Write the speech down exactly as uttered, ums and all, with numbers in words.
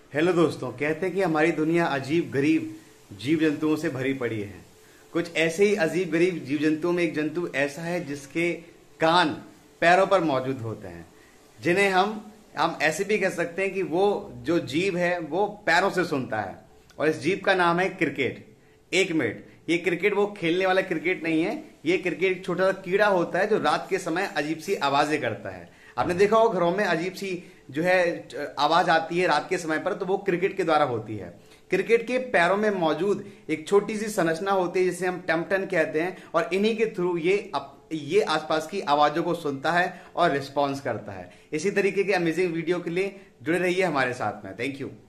Hello दोस्तों, कहते हैं कि हमारी दुनिया अजीब गरीब जीव जंतुओं से भरी पड़ी है। कुछ ऐसे ही अजीब गरीब जीव जंतुओं में एक जंतु ऐसा है जिसके कान पैरों पर मौजूद होते हैं, जिन्हें हम हम ऐसे भी कह सकते हैं कि वो जो जीव है वो पैरों से सुनता है। और इस जीव का नाम है क्रिकेट। एक मिनट, ये क्रिकेट वो खेलने वाला क्रिकेट नहीं है। ये क्रिकेट एक छोटा सा कीड़ा होता है जो रात के समय अजीब सी आवाजें करता है। आपने देखा होगा घरों में अजीब सी जो है आवाज आती है रात के समय पर, तो वो क्रिकेट के द्वारा होती है। क्रिकेट के पैरों में मौजूद एक छोटी सी संरचना होती है जिसे हम टम्पटन कहते हैं, और इन्हीं के थ्रू ये अप, ये आसपास की आवाजों को सुनता है और रिस्पॉन्स करता है। इसी तरीके के अमेजिंग वीडियो के लिए जुड़े रहिए हमारे साथ में। Thank you.